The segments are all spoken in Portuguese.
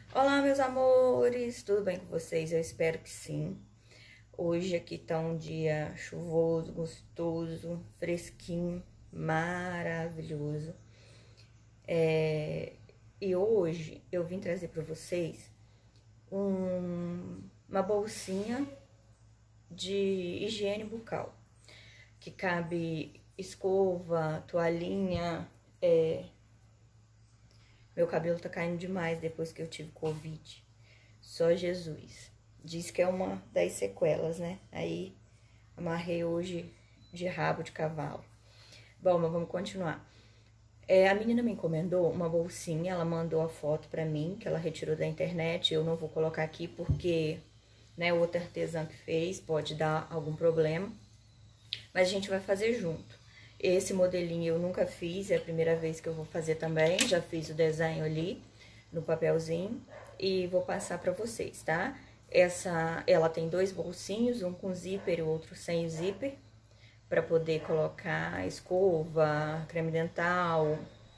Olá, meus amores, tudo bem com vocês? Eu espero que sim. Hoje aqui tá um dia chuvoso, gostoso, fresquinho, maravilhoso. E hoje eu vim trazer para vocês uma bolsinha de higiene bucal, que cabe escova, toalhinha. Meu cabelo tá caindo demais depois que eu tive Covid. Só Jesus. Diz que é uma das sequelas, né? Aí, amarrei hoje de rabo de cavalo. Bom, mas vamos continuar. A menina me encomendou uma bolsinha, ela mandou a foto pra mim, que ela retirou da internet. Eu não vou colocar aqui porque, né, o outro artesã que fez pode dar algum problema. Mas a gente vai fazer junto. Esse modelinho eu nunca fiz, é a primeira vez que eu vou fazer também. Já fiz o desenho ali no papelzinho e vou passar pra vocês, tá? Ela tem dois bolsinhos, um com zíper e o outro sem zíper, pra poder colocar escova, creme dental,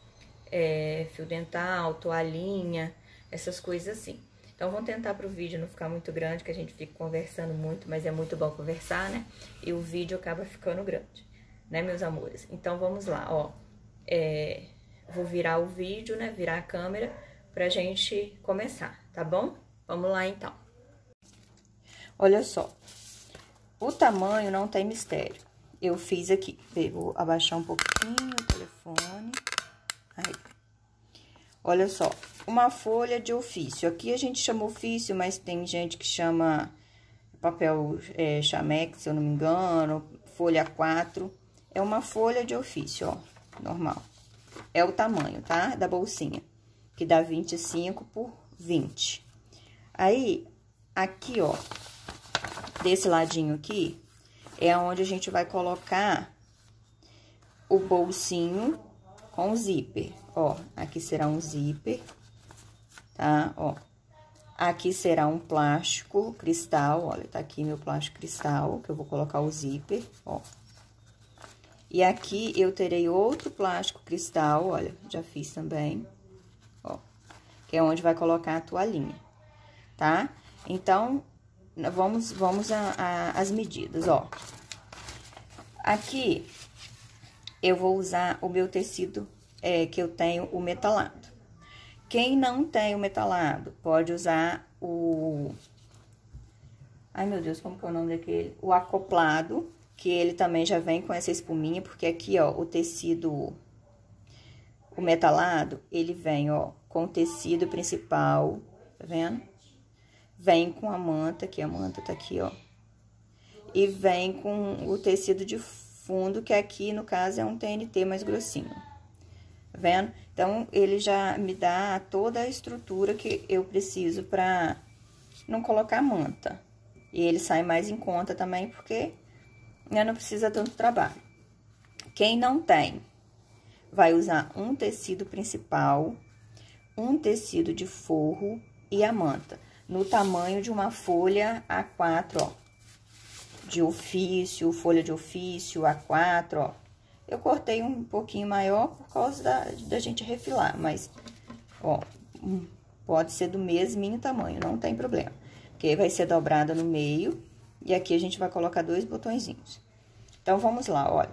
fio dental, toalhinha, essas coisas assim. Então, vamos tentar pro vídeo não ficar muito grande, que a gente fica conversando muito, mas é muito bom conversar, né? E o vídeo acaba ficando grande, né, meus amores? Então, vamos lá, ó. Vou virar o vídeo, né, virar a câmera pra gente começar, tá bom? Vamos lá, então. Olha só, o tamanho não tem mistério. Eu fiz aqui, vou abaixar um pouquinho o telefone. Aí. Olha só, uma folha de ofício. Aqui a gente chama ofício, mas tem gente que chama papel chamex, se eu não me engano, folha 4. É uma folha de ofício, ó, normal. É o tamanho, tá? Da bolsinha, que dá 25 por 20. Aí, aqui, ó, desse ladinho aqui, é onde a gente vai colocar o bolsinho com zíper. Ó, aqui será um zíper, tá? Ó, aqui será um plástico cristal, olha, tá aqui meu plástico cristal, que eu vou colocar o zíper, ó. E aqui eu terei outro plástico cristal, olha, já fiz também, ó, que é onde vai colocar a toalhinha, tá? Então, vamos às medidas, ó. Aqui, eu vou usar o meu tecido, que eu tenho o metalado. Quem não tem o metalado, pode usar o... Ai, meu Deus, como que é o nome daquele? O acoplado, que ele também já vem com essa espuminha, porque aqui, ó, o tecido, o metalado, ele vem, ó, com o tecido principal, tá vendo? Vem com a manta, que a manta tá aqui, ó. E vem com o tecido de fundo, que aqui, no caso, é um TNT mais grossinho. Tá vendo? Então, ele já me dá toda a estrutura que eu preciso pra não colocar manta. E ele sai mais em conta também, porque não precisa tanto trabalho. Quem não tem, vai usar um tecido principal, um tecido de forro e a manta. No tamanho de uma folha A4, ó. De ofício, folha de ofício, A4, ó. Eu cortei um pouquinho maior por causa da gente refilar, mas, ó, pode ser do mesminho tamanho, não tem problema. Porque vai ser dobrada no meio e aqui a gente vai colocar dois botõezinhos. Então, vamos lá, olha.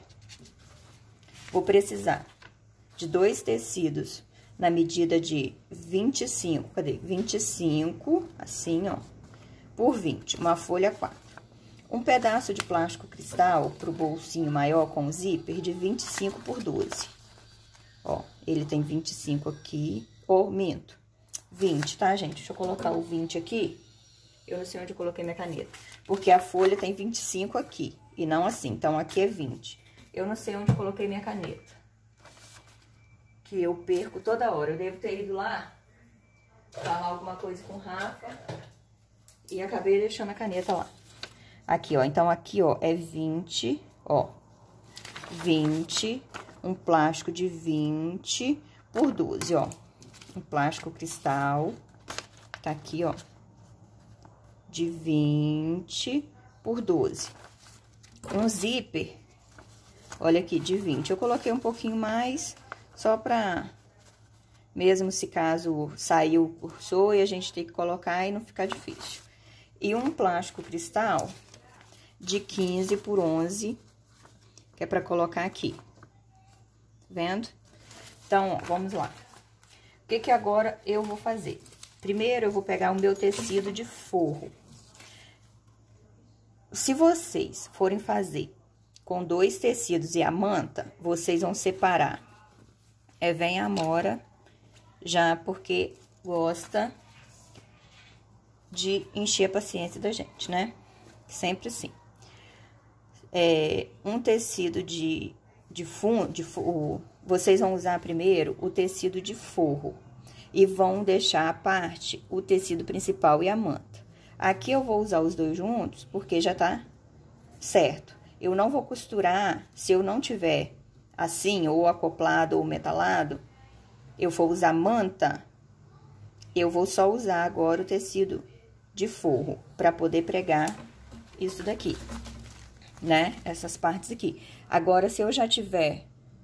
Vou precisar de dois tecidos na medida de 25, cadê? 25, assim, ó, por 20, uma folha 4. Um pedaço de plástico cristal pro bolsinho maior com zíper de 25 por 12. Ó, ele tem 25 aqui, minto, 20, tá, gente? Deixa eu colocar o 20 aqui. Eu não sei onde eu coloquei minha caneta. Porque a folha tem 25 aqui, e não assim. Então, aqui é 20. Eu não sei onde eu coloquei minha caneta. Que eu perco toda hora. Eu devo ter ido lá falar alguma coisa com o Rafa e acabei deixando a caneta lá. Aqui, ó. Então, aqui, ó, é 20, ó. 20, um plástico de 20 por 12, ó. Um plástico cristal, tá aqui, ó. De 20 por 12. Um zíper, olha aqui, de 20. Eu coloquei um pouquinho mais, só pra mesmo se caso saiu o cursor e a gente tem que colocar e não ficar difícil. E um plástico cristal de 15 por 11, que é pra colocar aqui. Vendo? Então, ó, vamos lá. O que que agora eu vou fazer? Primeiro, eu vou pegar o meu tecido de forro. Se vocês forem fazer com 2 tecidos e a manta, vocês vão separar. Vem a Amora, já porque gosta de encher a paciência da gente, né? Sempre assim. Um tecido de fundo, vocês vão usar primeiro o tecido de forro e vão deixar à parte o tecido principal e a manta. Aqui eu vou usar os dois juntos porque já tá certo. Eu não vou costurar se eu não tiver assim, ou acoplado ou metalado. Eu vou usar manta, eu vou só usar agora o tecido de forro para poder pregar isso daqui, né? Essas partes aqui. Agora, se eu já tiver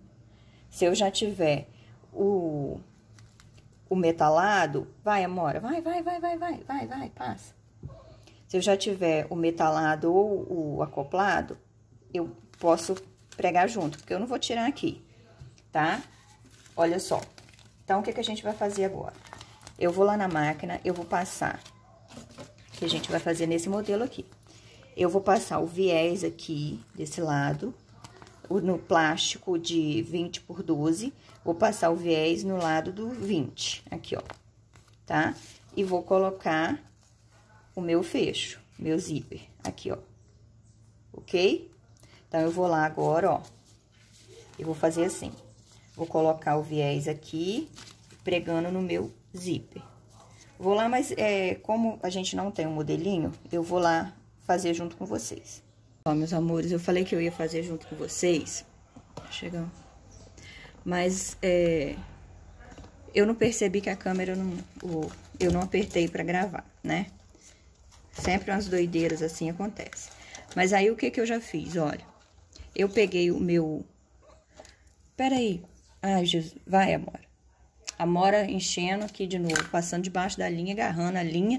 o metalado, vai, Amora, vai, passa. Se eu já tiver o metalado ou o acoplado, eu posso pregar junto, porque eu não vou tirar aqui, tá? Olha só. Então, o que que a gente vai fazer agora? Eu vou lá na máquina, eu vou passar, que a gente vai fazer nesse modelo aqui. Eu vou passar o viés aqui, desse lado, no plástico de 20 por 12, vou passar o viés no lado do 20, aqui, ó, tá? E vou colocar o meu fecho, meu zíper, aqui, ó, ok? Então, eu vou lá agora, ó, eu vou fazer assim, vou colocar o viés aqui, pregando no meu zíper. Vou lá, mas como a gente não tem um modelinho, eu vou lá fazer junto com vocês. Ó, meus amores, eu falei que eu ia fazer junto com vocês. Chegou. Mas, eu não percebi que a câmera, eu não apertei pra gravar, né? Sempre umas doideiras assim acontece. Mas aí, o que que eu já fiz? Olha, eu peguei o meu... Peraí. Ai, Jesus. Vai, Amora. Amora enchendo aqui de novo, passando debaixo da linha, agarrando a linha,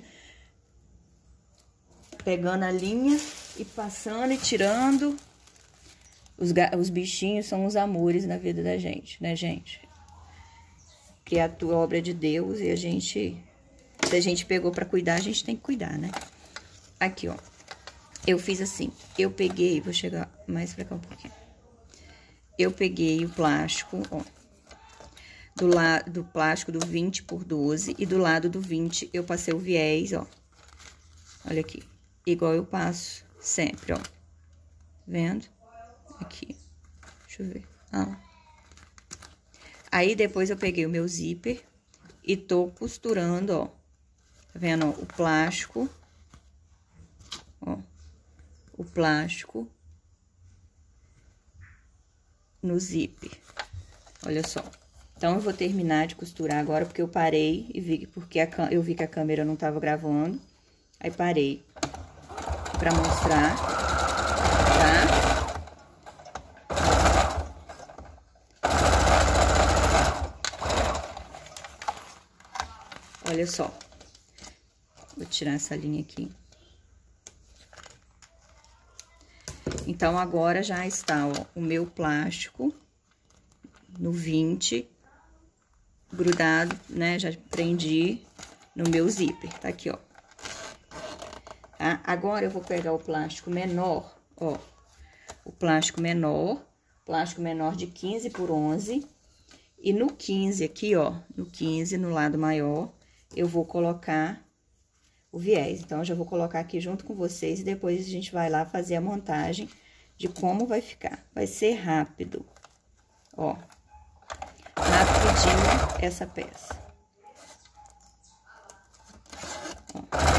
pegando a linha e passando e tirando. Os bichinhos são os amores na vida da gente, né, gente? Criatura, obra de Deus, e a gente, se a gente pegou pra cuidar, a gente tem que cuidar, né? Aqui, ó, eu fiz assim, eu peguei, vou chegar mais pra cá um pouquinho. Eu peguei o plástico, ó, do lado do plástico do 20 por 12 e do lado do 20 eu passei o viés, ó. Olha aqui, igual eu passo sempre, ó. Vendo? Aqui. Deixa eu ver. Ah. Aí, depois eu peguei o meu zíper e tô costurando, ó. Tá vendo, ó, o plástico. Ó. O plástico no zíper. Olha só. Então, eu vou terminar de costurar agora, porque eu parei e vi, porque eu vi que a câmera não tava gravando. Aí, parei pra mostrar, tá? Olha só. Vou tirar essa linha aqui. Então, agora já está, ó, o meu plástico no 20, grudado, né? Já prendi no meu zíper, tá aqui, ó. Tá? Agora, eu vou pegar o plástico menor, ó. O plástico menor de 15 por 11. E no 15 aqui, ó, no 15, no lado maior, eu vou colocar o viés. Então, eu já vou colocar aqui junto com vocês e depois a gente vai lá fazer a montagem de como vai ficar. Vai ser rápido, ó. Rapidinho essa peça. Ó.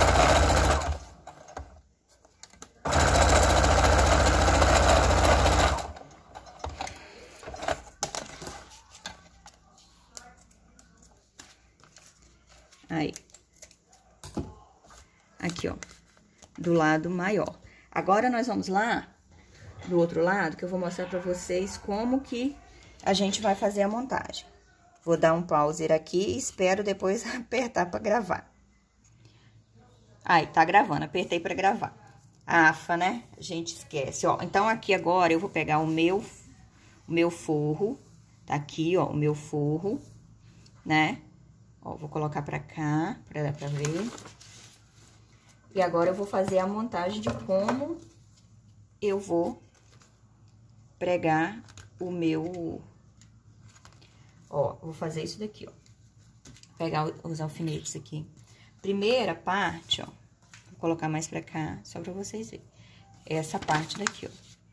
Aí. Aqui, ó. Do lado maior. Agora, nós vamos lá, do outro lado, que eu vou mostrar pra vocês como que a gente vai fazer a montagem. Vou dar um pause aqui e espero depois apertar pra gravar. Aí, tá gravando, apertei pra gravar. Afa, né? A gente esquece, ó. Então, aqui agora eu vou pegar o meu forro, tá aqui, ó, o meu forro, né? Ó, vou colocar pra cá, pra dar pra ver. E agora eu vou fazer a montagem de como eu vou pregar o meu... Ó, vou fazer isso daqui, ó. Pegar os alfinetes aqui. Primeira parte, ó. Vou colocar mais pra cá, só pra vocês verem. Essa parte daqui, ó.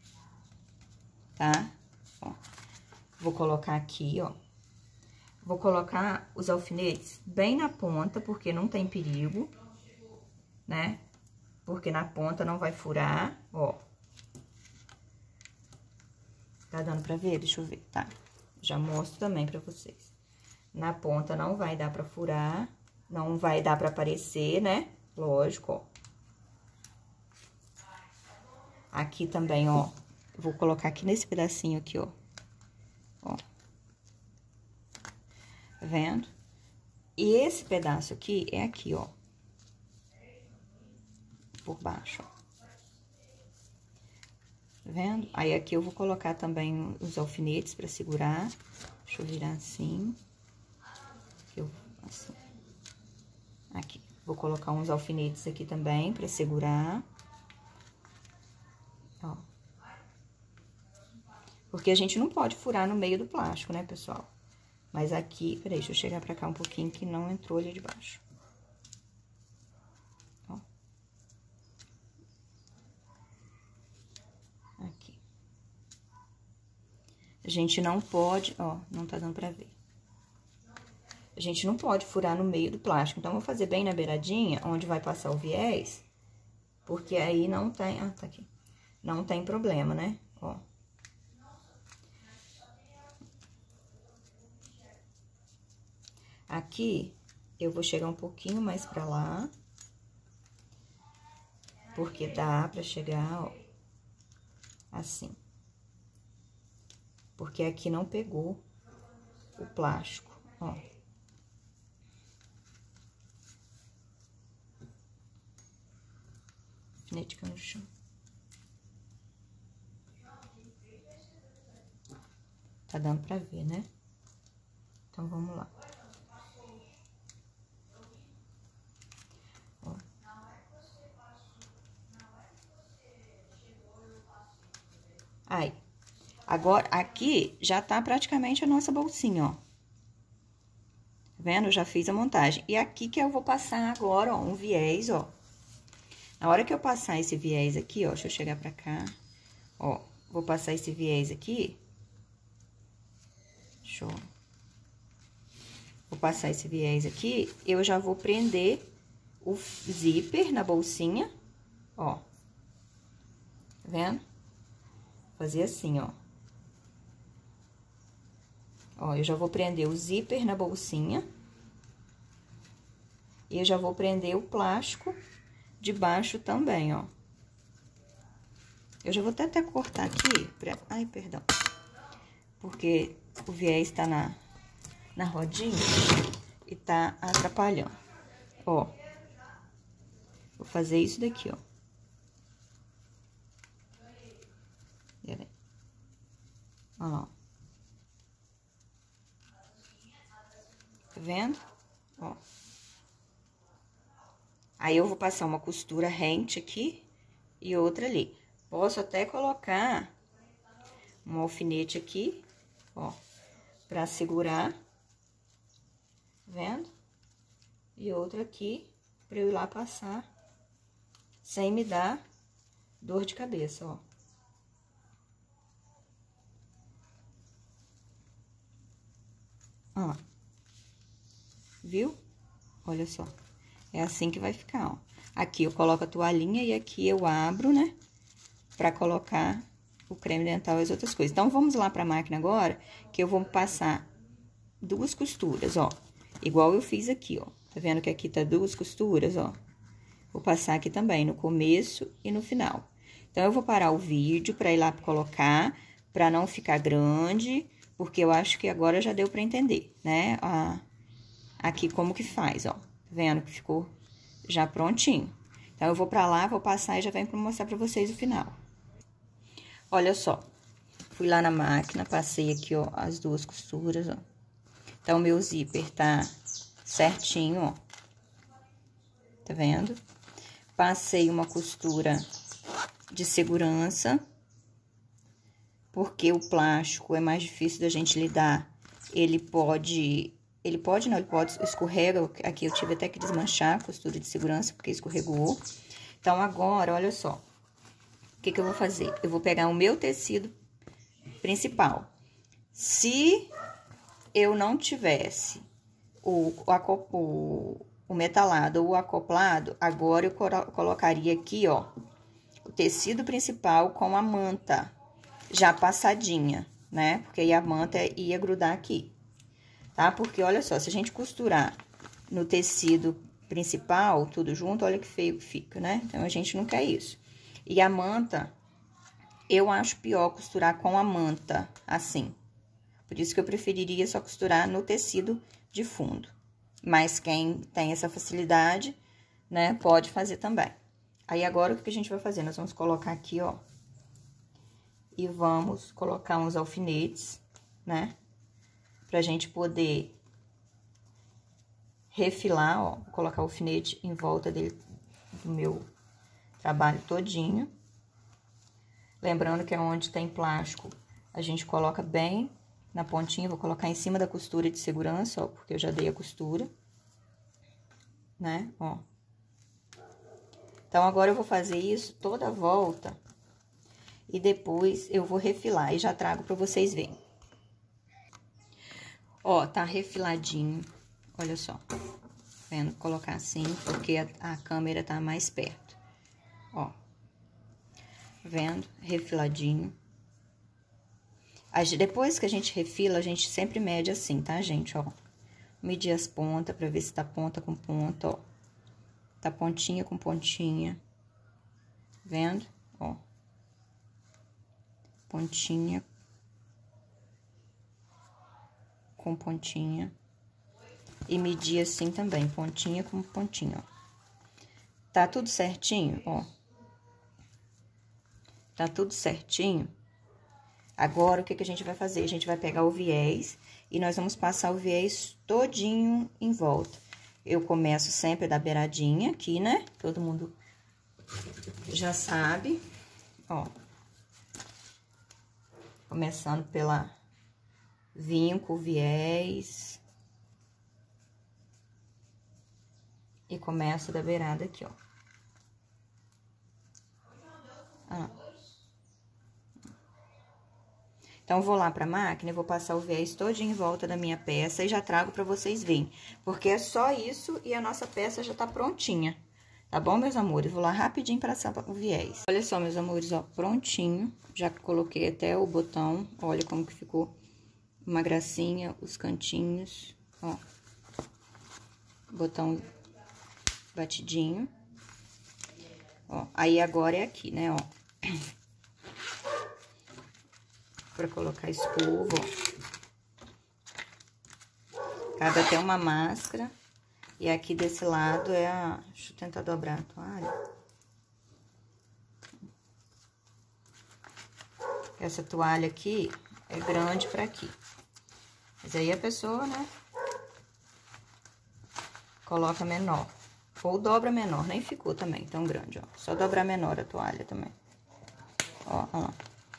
Tá? Ó. Vou colocar aqui, ó. Vou colocar os alfinetes bem na ponta, porque não tem perigo, né? Porque na ponta não vai furar, ó. Tá dando pra ver? Deixa eu ver, tá? Já mostro também pra vocês. Na ponta não vai dar pra furar, não vai dar pra aparecer, né? Lógico, ó. Aqui também, ó. Vou colocar aqui nesse pedacinho aqui, ó. Ó. Tá vendo? E esse pedaço aqui é aqui, ó. Por baixo, ó. Tá vendo? Aí, aqui eu vou colocar também os alfinetes pra segurar. Deixa eu virar assim. Assim. Aqui. Vou colocar uns alfinetes aqui também pra segurar. Ó. Porque a gente não pode furar no meio do plástico, né, pessoal? Mas aqui... Peraí, deixa eu chegar pra cá um pouquinho que não entrou ali de baixo. Ó. Aqui. A gente não pode... Ó, não tá dando pra ver. A gente não pode furar no meio do plástico. Então, eu vou fazer bem na beiradinha, onde vai passar o viés. Porque aí não tem... Ah, tá aqui. Não tem problema, né? Ó. Aqui, eu vou chegar um pouquinho mais pra lá. Porque dá pra chegar, ó. Assim. Porque aqui não pegou o plástico, ó. Alfinete no chão. Tá dando pra ver, né? Então, vamos lá. Ó. Aí. Agora, aqui já tá praticamente a nossa bolsinha, ó. Tá vendo? Eu já fiz a montagem. E aqui que eu vou passar agora, ó, um viés, ó. Na hora que eu passar esse viés aqui, ó, deixa eu chegar pra cá. Ó, vou passar esse viés aqui. Deixa eu... Vou passar esse viés aqui, eu já vou prender o zíper na bolsinha, ó. Tá vendo? Fazer assim, ó. Ó, eu já vou prender o zíper na bolsinha. E eu já vou prender o plástico de baixo também, ó. Eu já vou até cortar aqui, ai, perdão. Porque o viés tá na rodinha e tá atrapalhando. Ó. Vou fazer isso daqui, ó. Pera aí. Ó. Tá vendo? Ó. Aí, eu vou passar uma costura rente aqui e outra ali. Posso até colocar um alfinete aqui, ó, pra segurar, tá vendo? E outra aqui, pra eu ir lá passar, sem me dar dor de cabeça, ó. Ó. Viu? Olha só. É assim que vai ficar, ó. Aqui eu coloco a toalhinha e aqui eu abro, né? Pra colocar o creme dental e as outras coisas. Então, vamos lá pra máquina agora, que eu vou passar 2 costuras, ó. Igual eu fiz aqui, ó. Tá vendo que aqui tá 2 costuras, ó? Vou passar aqui também, no começo e no final. Então, eu vou parar o vídeo pra ir lá colocar, pra não ficar grande, porque eu acho que agora já deu pra entender, né? Aqui como que faz, ó. Tá vendo que ficou já prontinho. Então, eu vou pra lá, vou passar e já venho pra mostrar pra vocês o final. Olha só, fui lá na máquina, passei aqui, ó, as duas costuras, ó. Então, o meu zíper tá certinho, ó. Tá vendo? Passei uma costura de segurança, porque o plástico é mais difícil da gente lidar. Ele pode escorrega. Aqui eu tive até que desmanchar a costura de segurança, porque escorregou. Então, agora, olha só. O que eu vou fazer? Eu vou pegar o meu tecido principal. Se eu não tivesse o metalado ou o acoplado, agora eu colocaria aqui, ó, o tecido principal com a manta já passadinha, né? Porque aí a manta ia grudar aqui, tá? Porque, olha só, se a gente costurar no tecido principal, tudo junto, olha que feio que fica, né? Então, a gente não quer isso. E a manta, eu acho pior costurar com a manta, assim. Por isso que eu preferiria só costurar no tecido de fundo. Mas quem tem essa facilidade, né, pode fazer também. Aí, agora, o que a gente vai fazer? Nós vamos colocar aqui, ó. E vamos colocar uns alfinetes, né? Pra gente poder refilar, ó. Vou colocar o alfinete em volta dele, do meu trabalho todinho. Lembrando que é onde tem plástico, a gente coloca bem na pontinha. Vou colocar em cima da costura de segurança, ó, porque eu já dei a costura, né, ó. Então, agora eu vou fazer isso toda a volta e depois eu vou refilar e já trago pra vocês verem. Ó, tá refiladinho, olha só. Vendo? Colocar assim, porque a câmera tá mais perto, ó. Vendo? Refiladinho. Depois que a gente refila, a gente sempre mede assim, tá, gente? Ó, medir as pontas pra ver se tá ponta com ponta, ó. Tá pontinha com pontinha. Vendo? Ó. Pontinha com pontinha. E medir assim também, pontinha com pontinha, ó. Tá tudo certinho, ó. Tá tudo certinho. Agora, o que a gente vai fazer? A gente vai pegar o viés e nós vamos passar o viés todinho em volta. Eu começo sempre da beiradinha aqui, né? Todo mundo já sabe, ó. Começando pela vinco, viés. E começo da beirada aqui, ó. Então, vou lá pra máquina e vou passar o viés todinho em volta da minha peça e já trago pra vocês verem. Porque é só isso e a nossa peça já tá prontinha. Tá bom, meus amores? Vou lá rapidinho passar o viés. Olha só, meus amores, ó, prontinho. Já coloquei até o botão. Olha como que ficou uma gracinha, os cantinhos, ó. Botão batidinho. Ó, aí agora é aqui, né, ó. Pra colocar escova, ó. Cabe até uma máscara. E aqui desse lado é a... Deixa eu tentar dobrar a toalha. Essa toalha aqui é grande pra aqui. Mas aí a pessoa, né, coloca menor. Ou dobra menor, nem ficou também tão grande, ó. Só dobrar menor a toalha também. Ó, ó.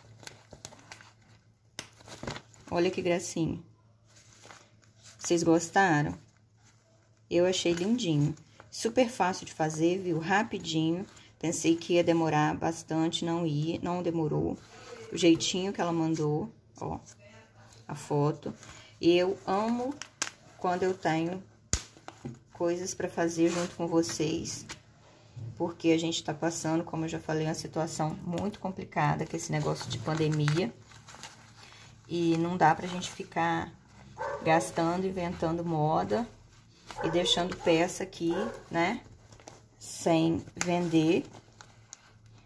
Olha que gracinha. Vocês gostaram? Eu achei lindinho. Super fácil de fazer, viu? Rapidinho. Pensei que ia demorar bastante, não ia, não demorou. O jeitinho que ela mandou, ó, a foto. E eu amo quando eu tenho coisas pra fazer junto com vocês. Porque a gente tá passando, como eu já falei, uma situação muito complicada, que é esse negócio de pandemia. E não dá pra gente ficar gastando, inventando moda e deixando peça aqui, né, sem vender,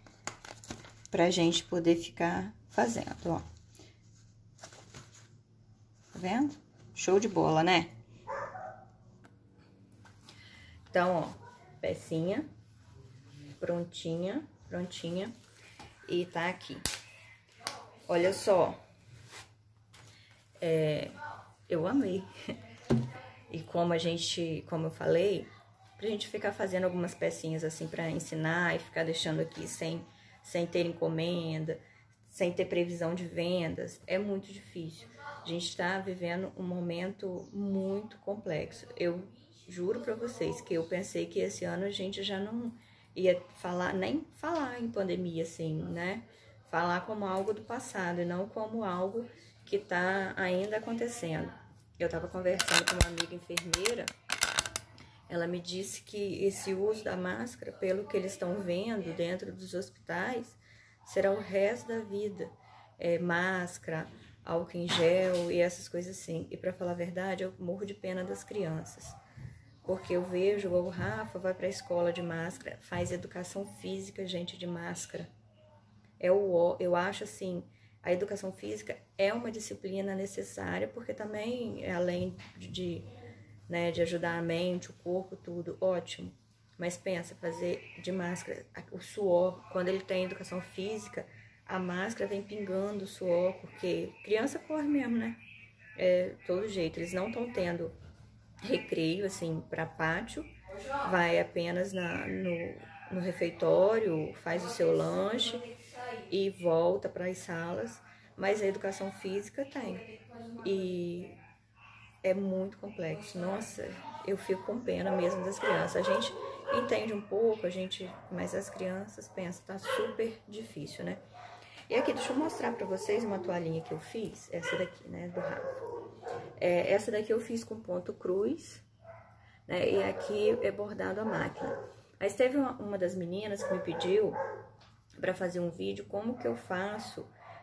pra gente poder ficar fazendo, ó. Tá vendo? Show de bola, né? Então, ó, pecinha prontinha, prontinha. E tá aqui. Olha só. Eu amei. E como eu falei, pra gente ficar fazendo algumas pecinhas assim pra ensinar e ficar deixando aqui sem ter encomenda, sem ter previsão de vendas, é muito difícil. A gente tá vivendo um momento muito complexo. Eu juro pra vocês que eu pensei que esse ano a gente já não ia nem falar em pandemia, assim, né? Falar como algo do passado e não como algo que tá ainda acontecendo. Eu tava conversando com uma amiga enfermeira, ela me disse que esse uso da máscara, pelo que eles estão vendo dentro dos hospitais, será o resto da vida. Máscara, álcool em gel e essas coisas assim. E pra falar a verdade, eu morro de pena das crianças. Porque eu vejo, o Rafa vai pra escola de máscara, faz educação física, gente, de máscara. Eu acho assim, a educação física é uma disciplina necessária, porque também, além de ajudar a mente, o corpo, tudo, ótimo. Mas pensa, fazer de máscara, o suor, quando ele tem educação física, a máscara vem pingando o suor, porque criança corre mesmo, né? Todo jeito, eles não estão tendo recreio, assim, para pátio, vai apenas no refeitório, faz o seu lanche e volta para as salas, mas a educação física tem. E é muito complexo. Nossa, eu fico com pena mesmo das crianças. A gente entende um pouco, mas as crianças, pensa, tá super difícil, né? E aqui, deixa eu mostrar pra vocês uma toalhinha que eu fiz, essa daqui, né, do Rafa. Essa daqui eu fiz com ponto cruz, né, e aqui é bordado à máquina. Mas teve uma das meninas que me pediu pra fazer um vídeo como que eu faço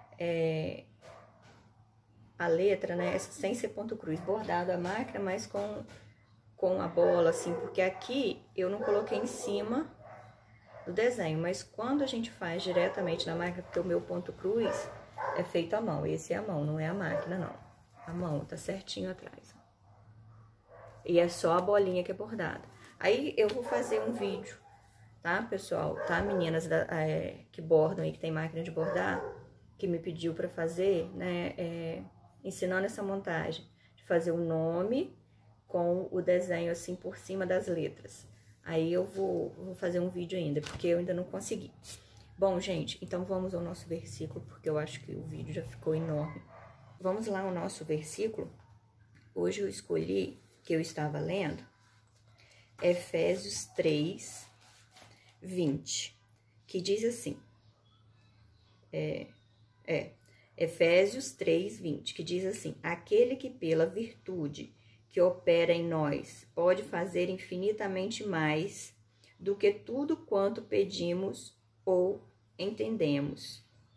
a letra, né, sem ser ponto cruz, bordado à máquina, mas com a bola, assim, porque aqui eu não coloquei em cima do desenho, mas quando a gente faz diretamente na máquina, porque o meu ponto cruz é feito à mão, esse é a mão, não é a máquina, não. A mão tá certinho atrás. E é só a bolinha que é bordada. Aí eu vou fazer um vídeo, tá, pessoal? Tá, meninas que bordam aí, que tem máquina de bordar, que me pediu pra fazer, né, ensinando essa montagem, de fazer o nome com o desenho assim por cima das letras. Aí eu vou fazer um vídeo ainda, porque eu ainda não consegui. Bom, gente, então vamos ao nosso versículo, porque eu acho que o vídeo já ficou enorme. Vamos lá ao nosso versículo. Hoje eu escolhi, que eu estava lendo, Efésios 3, 20, que diz assim, Efésios 3, 20, que diz assim, aquele que pela virtude que opera em nós pode fazer infinitamente mais do que tudo quanto pedimos ou entendemos.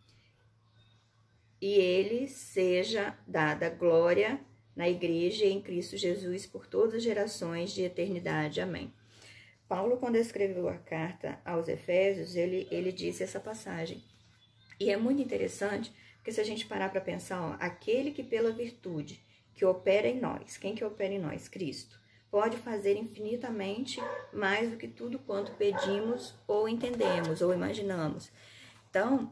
E ele seja dada glória na igreja e em Cristo Jesus por todas as gerações de eternidade. Amém. Paulo, quando escreveu a carta aos Efésios, ele disse essa passagem. E é muito interessante, porque se a gente parar para pensar, ó, aquele que pela virtude que opera em nós. Quem que opera em nós? Cristo. Pode fazer infinitamente mais do que tudo quanto pedimos ou entendemos ou imaginamos. Então,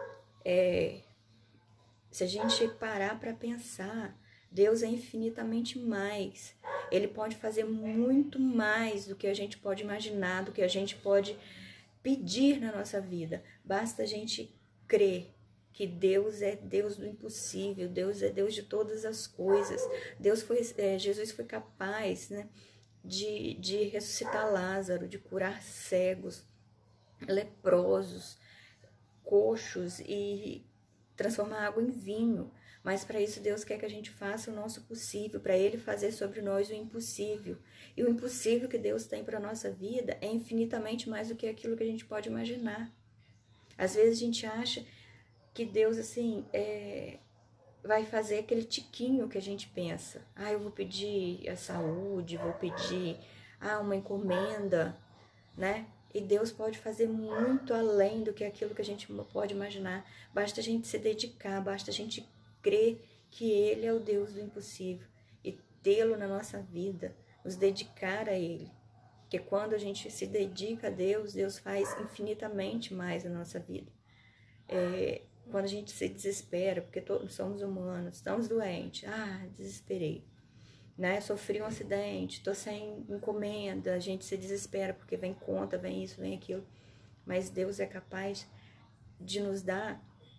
se a gente parar para pensar, Deus é infinitamente mais. Ele pode fazer muito mais do que a gente pode imaginar, do que a gente pode pedir na nossa vida. Basta a gente crer que Deus é Deus do impossível, Deus é Deus de todas as coisas. Jesus foi capaz, né, de ressuscitar Lázaro, de curar cegos, leprosos, coxos e transformar água em vinho. Mas para isso Deus quer que a gente faça o nosso possível, para Ele fazer sobre nós o impossível. E o impossível que Deus tem para a nossa vida é infinitamente mais do que aquilo que a gente pode imaginar. Às vezes a gente acha que Deus, assim, vai fazer aquele tiquinho que a gente pensa. Eu vou pedir a saúde, vou pedir uma encomenda, né? E Deus pode fazer muito além do que aquilo que a gente pode imaginar. Basta a gente se dedicar, basta a gente crer que Ele é o Deus do impossível e tê-lo na nossa vida, nos dedicar a Ele. Porque quando a gente se dedica a Deus, Deus faz infinitamente mais na nossa vida. Quando a gente se desespera, porque todos somos humanos, estamos doentes, desesperei, né? Sofri um acidente, tô sem encomenda, a gente se desespera porque vem conta, vem isso, vem aquilo. Mas Deus é capaz de nos dar,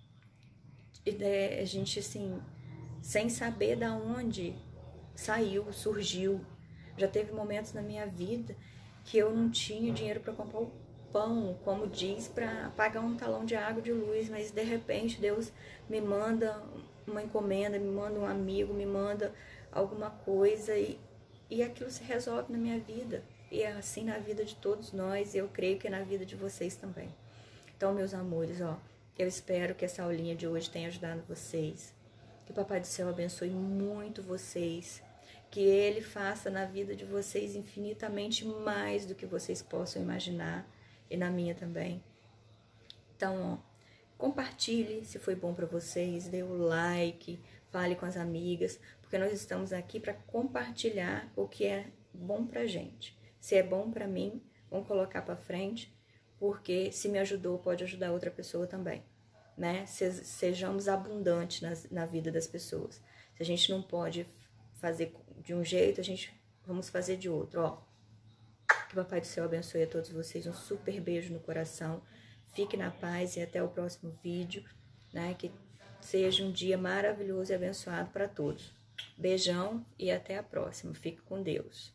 a gente assim, sem saber da onde saiu, surgiu. Já teve momentos na minha vida que eu não tinha dinheiro para comprar o pão, como diz, para pagar um talão de água, de luz, mas de repente Deus me manda uma encomenda, me manda um amigo, me manda alguma coisa e aquilo se resolve na minha vida. E é assim na vida de todos nós, e eu creio que é na vida de vocês também. Então, meus amores, eu espero que essa aulinha de hoje tenha ajudado vocês. Que o Papai do Céu abençoe muito vocês. Que Ele faça na vida de vocês infinitamente mais do que vocês possam imaginar. E na minha também. Então, compartilhe se foi bom para vocês. Dê o like, fale com as amigas. Porque nós estamos aqui para compartilhar o que é bom pra gente. Se é bom para mim, vamos colocar para frente. Porque se me ajudou, pode ajudar outra pessoa também, né? Sejamos abundantes na vida das pessoas. Se a gente não pode fazer de um jeito, vamos fazer de outro, Que o Papai do Céu abençoe a todos vocês, um super beijo no coração. Fique na paz e até o próximo vídeo, né? Que seja um dia maravilhoso e abençoado para todos. Beijão e até a próxima. Fique com Deus.